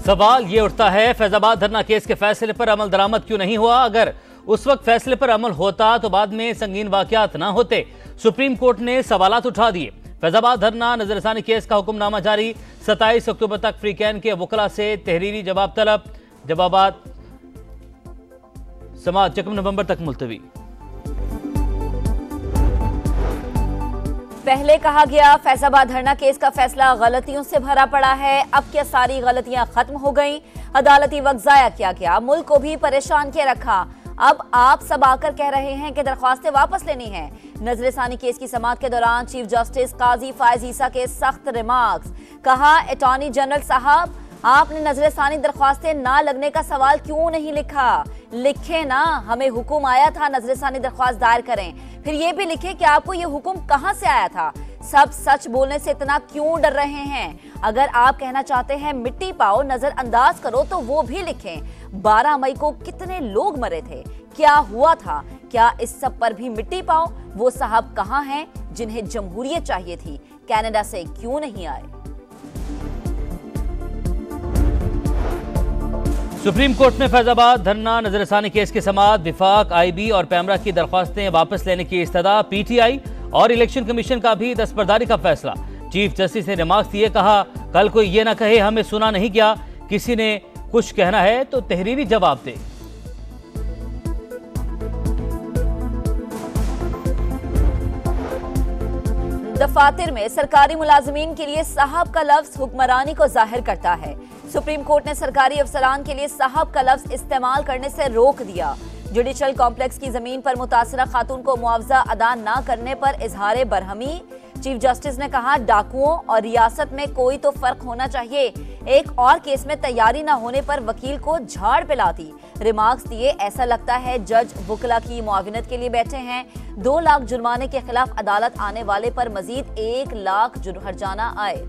सवाल ये उठता है, फैजाबाद धरना केस के फैसले पर अमल दरामद क्यों नहीं हुआ? अगर उस वक्त फैसले पर अमल होता तो बाद में संगीन वाकयात ना होते। सुप्रीम कोर्ट ने सवालात उठा दिए। फैजाबाद धरना नजरसानी केस का हुक्मनामा जारी, 27 अक्टूबर तक फ्री कैन के वकला से तहरीरी जवाब तलब। जवाबात समाअत 1 नवंबर तक मुलतवी। पहले कहा गया फैजाबाद धरना केस का फैसला गलतियों से भरा पड़ा है, अब क्या सारी गलतियां खत्म हो गईं? अदालती वक्त जाया किया गया, मुल्क को भी परेशान किया रखा। अब आप सब आकर कह रहे हैं कि दरख्वास्तें वापस लेनी है। नजरसानी केस की समाअत के दौरान चीफ जस्टिस काजी फायज ईसा के सख्त रिमार्क्स। कहा, अटॉर्नी जनरल साहब, आपने नजरसानी दरख्वास्तें ना लगने का सवाल क्यों नहीं लिखा? लिखे ना, हमें हुक्म आया था नजरसानी दरख्वास्त दायर करें। फिर ये भी लिखे कि आपको ये हुक्म कहां से आया था। सब सच बोलने से इतना क्यों डर रहे हैं? अगर आप कहना चाहते हैं मिट्टी पाओ, नजरअंदाज करो, तो वो भी लिखें। 12 मई को कितने लोग मरे थे, क्या हुआ था? क्या इस सब पर भी मिट्टी पाओ? वो साहब कहां हैं जिन्हें जमहूरियत चाहिए थी? कनाडा से क्यों नहीं आए? सुप्रीम कोर्ट में फैजाबाद धरना नजरसानी केस की समाअत, विफाक, आईबी और पैमरा की दरख्वास्तें वापस लेने की इस्तदा। पीटीआई और इलेक्शन कमीशन का भी दस्तबरदारी का फैसला। चीफ जस्टिस ने रिमार्क्स दिए, कहा, कल कोई ये ना कहे हमें सुना नहीं गया, किसी ने कुछ कहना है तो तहरीरी जवाब दे। दफातर में सरकारी मुलाजमीन के लिए साहब का लफ्ज हुक्मरानी को जाहिर करता है। सुप्रीम कोर्ट ने सरकारी अफसरान के लिए साहब का लफ्ज इस्तेमाल करने से रोक दिया। जुडिशल कॉम्प्लेक्स की जमीन पर मुतासरा खातून को मुआवजा अदा न करने पर इजहार बरहमी। चीफ जस्टिस ने कहा, डाकुओं और रियासत में कोई तो फर्क होना चाहिए। एक और केस में तैयारी न होने पर वकील को झाड़ पिला दी। रिमार्क्स दिए, ऐसा लगता है जज वकला की मुआविनत के लिए बैठे हैं। 2 लाख जुर्माने के खिलाफ अदालत आने वाले पर मजीद 1 लाख हर्जाना आए।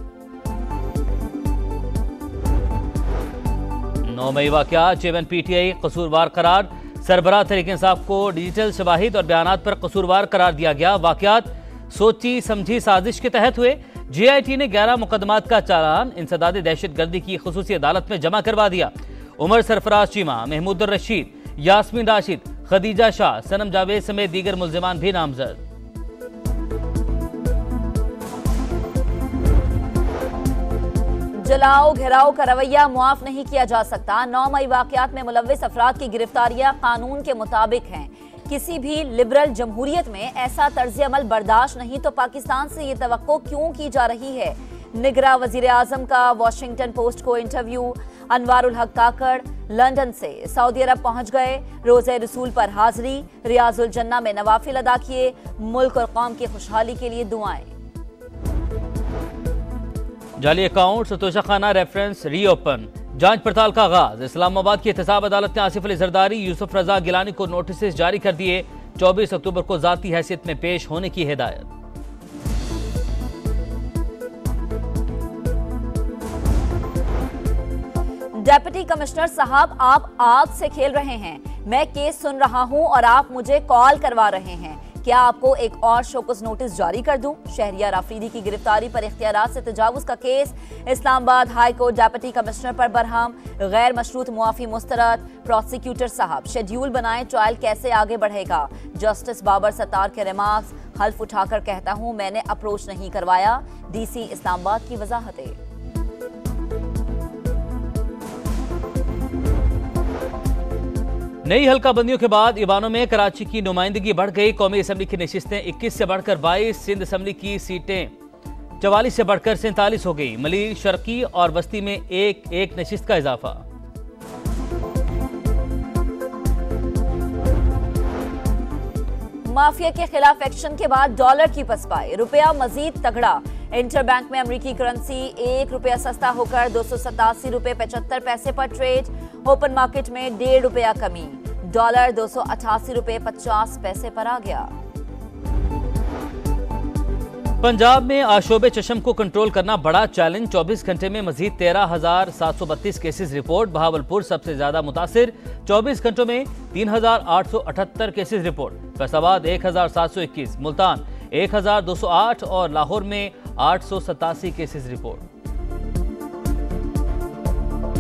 9 मई वाकया, चेयरमैन पीटीआई कसूरवार करार। सरबराह तहरीक इंसाफ को डिजिटल शवाहिद और बयानात पर कसूरवार करार दिया गया। वाकयात सोची समझी साजिश के तहत हुए। जीआईटी ने 11 मुकदमात का चालान इंसदाद दहशतगर्दी की खुसूसी अदालत में जमा करवा दिया। उमर सरफराज चीमा, महमूद रशीद, यास्मीन राशिद, खदीजा शाह, सनम जावेद समेत दीगर मुल्जिमान भी नामजद। जलाओ घेराव का रवैया मुआफ नहीं किया जा सकता। 9 मई वाकयात में मुलव्विस अफराद की गिरफ्तारियां कानून के मुताबिक हैं। किसी भी लिबरल जमहूरियत में ऐसा तर्ज अमल बर्दाश्त नहीं, तो पाकिस्तान से ये तवक्को क्यों की जा रही है? निगरां वजीर आजम का वाशिंगटन पोस्ट को इंटरव्यू। अनवारुल हक काकड़ लंदन से सऊदी अरब पहुंच गए। रोज़े रसूल पर हाजिरी, रियाजुल जन्ना में नवाफिल अदा किए। मुल्क और कौम की खुशहाली के लिए दुआएं। जाली अकाउंट, सतोशा खाना रेफरेंस रीओपन, जांच पड़ताल का आगाज। इस्लामाबाद की एहतसाब अदालत ने आसिफ अली जरदारी, यूसुफ रजा गिलानी को नोटिस जारी कर दिए। 24 अक्टूबर को जाती हैसियत में पेश होने की हिदायत। डेप्यूटी कमिश्नर साहब, आप आग से खेल रहे हैं। मैं केस सुन रहा हूं और आप मुझे कॉल करवा रहे हैं। क्या आपको एक और शोकस नोटिस जारी कर दूं? शहरियार आफरीदी की गिरफ्तारी पर इख्तियारात से तजावुज का केस। Islamabad high court deputy commissioner पर बरहम। गैर मशरूत मुआफी मुस्तरद। प्रोसिक्यूटर साहब, शेड्यूल बनाएं, ट्रायल कैसे आगे बढ़ेगा? जस्टिस बाबर सत्तार के रिमार्क्स। हल्फ उठाकर कहता हूं मैंने अप्रोच नहीं करवाया। डीसी इस्लामाबाद की वजाहतें। नई हल्का बंदियों के बाद ईवानों में कराची की नुमाइंदगी बढ़ गई। कौमी असम्बली की नशिस्तें 21 से बढ़कर 22, सिंध असम्बली की सीटें 44 से बढ़कर 47 हो गई। मलीर, शर्की और वस्ती में एक नशिस्त का इजाफा। माफिया के खिलाफ एक्शन के बाद डॉलर की पसपाई, रुपया मजीद तगड़ा। इंटरबैंक में अमेरिकी करेंसी 1 रुपया सस्ता होकर 287 रुपये 75 पैसे पर ट्रेड। ओपन मार्केट में 1.5 रुपया कमी, डॉलर 288 रुपये 50 पैसे पर आ गया। पंजाब में आशोबे चशम को कंट्रोल करना बड़ा चैलेंज। 24 घंटे में मजीद 13,732 केसेस रिपोर्ट। बहावलपुर सबसे ज्यादा मुतासिर, 24 घंटों में 3,878 केसेस रिपोर्ट। फैसलाबाद 1,721, मुल्तान 1,208 और लाहौर में 887 केसेस रिपोर्ट।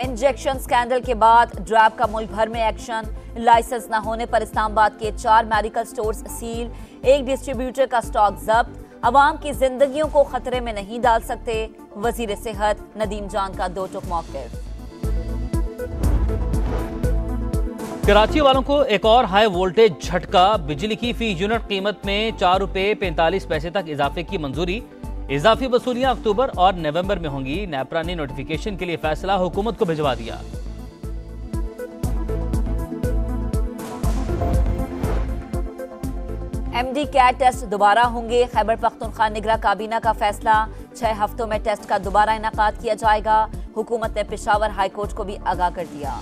इंजेक्शन स्कैंडल के बाद ड्रैब का मुल्क भर में एक्शन। लाइसेंस न होने पर इस्लामाबाद के 4 मेडिकल स्टोर्स सील, एक डिस्ट्रीब्यूटर का स्टॉक जब्त। अवाम की जिंदगियों को खतरे में नहीं डाल सकते, वजीर सेहत नदीम जान का दो टुक मौक़िफ़। कराची वालों को एक और हाई वोल्टेज झटका। बिजली की फी यूनिट कीमत में 4 रुपए 45 पैसे तक इजाफे की मंजूरी। इजाफी वसूलियां अक्टूबर और नवंबर में होंगी। नेपरा ने नोटिफिकेशन के लिए फैसला हुकूमत को भिजवा दिया। MD कैट टेस्ट दोबारा होंगे। खैबर पख्तूनख्वा निगरां काबीना का फैसला, 6 हफ्तों में टेस्ट का दोबारा इनेकाद किया जाएगा। हुकूमत ने पेशावर हाई कोर्ट को भी आगाह कर दिया।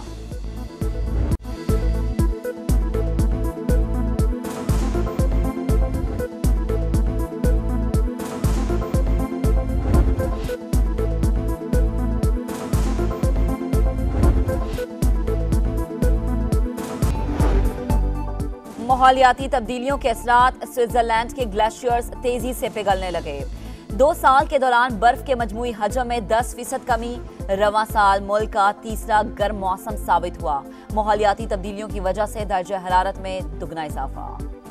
माहौलियाती तब्दीलियों के असरात, स्विट्जरलैंड के ग्लेशियर्स तेजी से पिघलने लगे। 2 साल के दौरान बर्फ के मजमूई हजम में 10% कमी। रवां साल मुल्क का तीसरा गर्म मौसम साबित हुआ। माहौलियाती तब्दीलियों की वजह से दर्जा हरारत में दुगना इजाफा।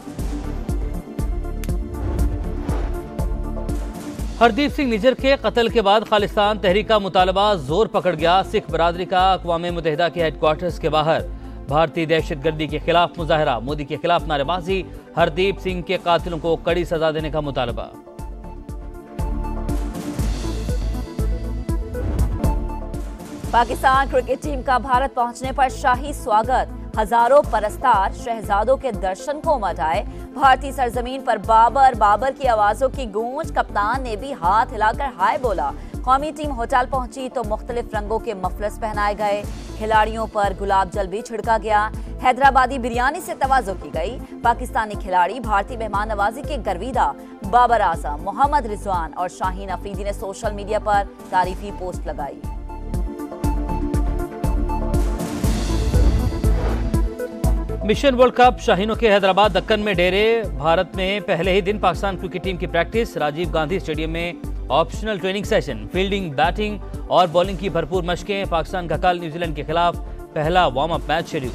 हरदीप सिंह निज्जर के कत्ल के बाद खालिस्तान तहरीक का मुतालबा जोर पकड़ गया। सिख बरादरी का अक़वाम मुत्तहिदा के हेडक्वार्टर्स के बाहर भारतीय दहशतगर्दी के खिलाफ मुजाहरा, मोदी के खिलाफ नारेबाजी, हरदीप सिंह के कातिलों को कड़ी सजा देने का मुतालबा। पाकिस्तान क्रिकेट टीम का भारत पहुंचने पर शाही स्वागत। हजारों परस्तार शहजादों के दर्शन को उमड़ आए। भारतीय सरजमीन पर बाबर बाबर की आवाजों की गूंज। कप्तान ने भी हाथ हिलाकर हाय बोला। कौमी टीम होटल पहुंची तो मुख्तलिफ रंगों के मफलस पहनाए गए। खिलाड़ियों पर गुलाब जल भी छिड़का गया। हैदराबादी बिरयानी से तवाज़ो की गई। पाकिस्तानी खिलाड़ी भारतीय मेहमान नवाजी के गर्विदा बाबर आजम, मोहम्मद रिजवान और शाहीन अफरीदी ने सोशल मीडिया पर तारीफी पोस्ट लगाई। मिशन वर्ल्ड कप शाहीनों के हैदराबाद दक्कन में डेरे। भारत में पहले ही दिन पाकिस्तान क्रिकेट टीम की प्रैक्टिस। राजीव गांधी स्टेडियम में optional training session, fielding, batting और बॉलिंग की भरपूर मशकें। पाकिस्तान का कल न्यूजीलैंड के खिलाफ पहला वार्म अप मैच शेड्यूल।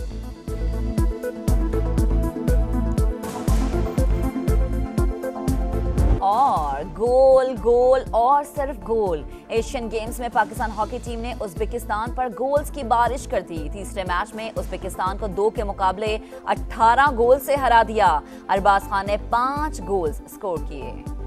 और गोल गोल और सिर्फ गोल। एशियन गेम्स में पाकिस्तान हॉकी टीम ने उज़्बेकिस्तान पर गोल्स की बारिश कर दी। तीसरे मैच में उज़्बेकिस्तान को 2 के मुकाबले 18 गोल से हरा दिया। अरबाज खान ने 5 गोल्स स्कोर किए।